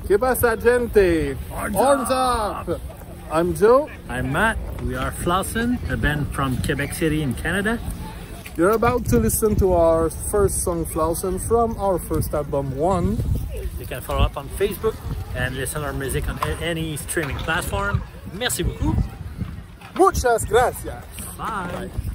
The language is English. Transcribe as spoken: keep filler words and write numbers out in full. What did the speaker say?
Que pasa, gente? Horns up! I'm Joe. I'm Matt. We are Flaussen, a band from Quebec City in Canada. You're about to listen to our first song, Flaussen, from our first album, One. You can follow up on Facebook and listen to our music on any streaming platform. Merci beaucoup. Muchas gracias. Bye. Bye.